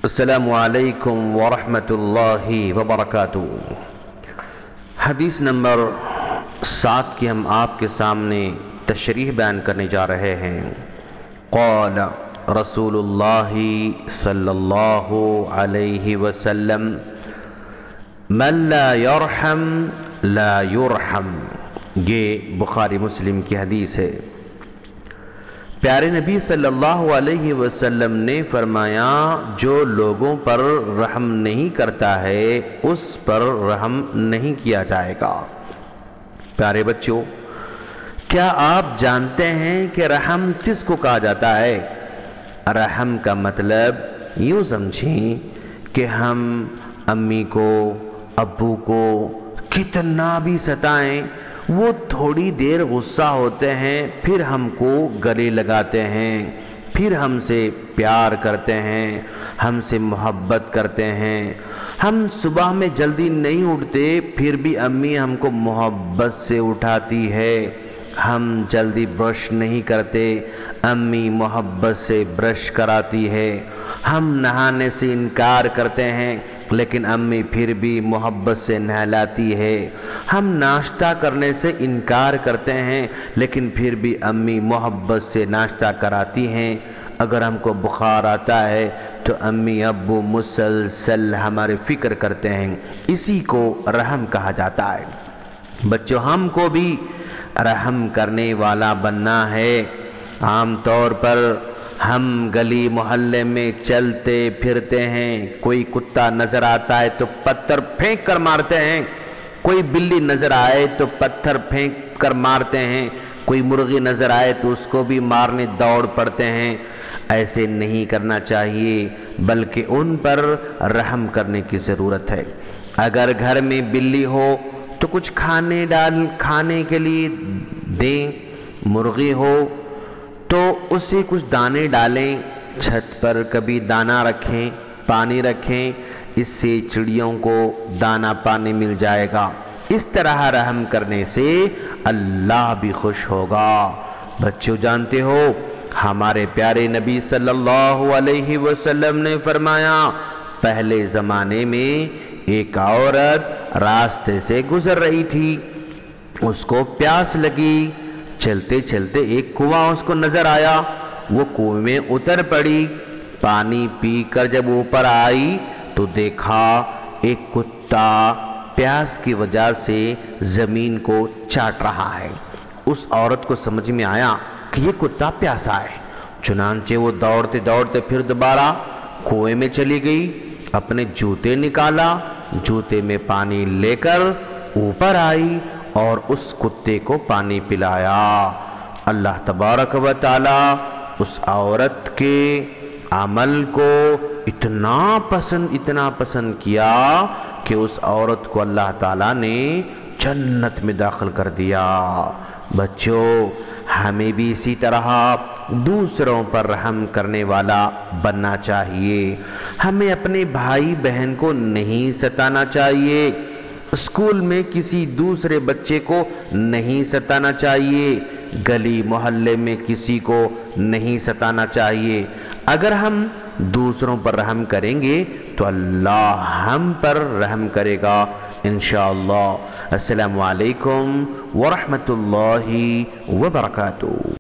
السلام علیکم ورحمۃ اللہ وبرکاتہ۔ حدیث نمبر 7 کی ہم آپ کے سامنے تشریح بیان کرنے جا رہے ہیں۔ قال رسول اللہ صلی اللہ علیہ وسلم من لا یرحم لا یرحم، یہ بخاری مسلم کی حدیث ہے۔ پیارے نبی صلی اللہ علیہ وسلم نے فرمایا، جو لوگوں پر رحم نہیں کرتا ہے اس پر رحم نہیں کیا جائے گا۔ پیارے بچوں، کیا آپ جانتے ہیں کہ رحم کس کو کہا جاتا ہے؟ رحم کا مطلب یوں سمجھیں کہ ہم امی کو، ابو کو کتنا بھی ستائیں، وہ تھوڑی دیر غصہ ہوتے ہیں، پھر ہم کو گلے لگاتے ہیں، پھر ہم سے پیار کرتے ہیں، ہم سے محبت کرتے ہیں۔ ہم صبح میں جلدی نہیں اٹھتے، پھر بھی امی ہم کو محبت سے اٹھاتی ہے۔ ہم جلدی برش نہیں کرتے، امی محبت سے برش کراتی ہے۔ ہم نہانے سے انکار کرتے ہیں، لیکن امی پھر بھی محبت سے نہلاتی ہے۔ ہم ناشتہ کرنے سے انکار کرتے ہیں، لیکن پھر بھی امی محبت سے ناشتہ کراتی ہیں۔ اگر ہم کو بخار آتا ہے تو امی ابو مسلسل ہماری فکر کرتے ہیں۔ اسی کو رحم کہا جاتا ہے۔ بچوں، ہم کو بھی رحم کرنے والا بننا ہے۔ عام طور پر ہم گلی محلے میں چلتے پھرتے ہیں، کوئی کتا نظر آتا ہے تو پتھر پھینک کر مارتے ہیں، کوئی بلی نظر آئے تو پتھر پھینک کر مارتے ہیں، کوئی مرغی نظر آئے تو اس کو بھی مارنے دوڑ پڑتے ہیں۔ ایسے نہیں کرنا چاہیے، بلکہ ان پر رحم کرنے کی ضرورت ہے۔ اگر گھر میں بلی ہو تو کچھ کھانے کے لیے دیں، مرغی ہو تو اسے کچھ دانے ڈالیں، چھت پر کبھی دانا رکھیں، پانی رکھیں، اس سے چڑیوں کو دانا پانی مل جائے گا۔ اس طرح رحم کرنے سے اللہ بھی خوش ہوگا۔ بچوں، جانتے ہو ہمارے پیارے نبی صلی اللہ علیہ وسلم نے فرمایا، پہلے زمانے میں ایک عورت راستے سے گزر رہی تھی، اس کو پیاس لگی، چلتے چلتے ایک کنواں اس کو نظر آیا، وہ کنویں میں اتر پڑی۔ پانی پی کر جب اوپر آئی تو دیکھا ایک کتا پیاس کی وجہ سے زمین کو چاٹ رہا ہے۔ اس عورت کو سمجھ میں آیا کہ یہ کتا پیاسا ہے، چنانچہ وہ دوڑتے دوڑتے پھر دوبارہ کنویں میں چلی گئی، اپنے جوتے نکالا، جوتے میں پانی لے کر اوپر آئی اور اس کتے کو پانی پلایا۔ اللہ تبارک و تعالی اس عورت کے عمل کو اتنا پسند کیا کہ اس عورت کو اللہ تعالی نے جنت میں داخل کر دیا۔ بچوں، ہمیں بھی اسی طرح دوسروں پر رحم کرنے والا بننا چاہیے۔ ہمیں اپنے بھائی بہن کو نہیں ستانا چاہیے، اسکول میں کسی دوسرے بچے کو نہیں ستانا چاہیے، گلی محلے میں کسی کو نہیں ستانا چاہیے۔ اگر ہم دوسروں پر رحم کریں گے تو اللہ ہم پر رحم کرے گا انشاءاللہ۔ السلام علیکم ورحمۃ اللہ وبرکاتہ۔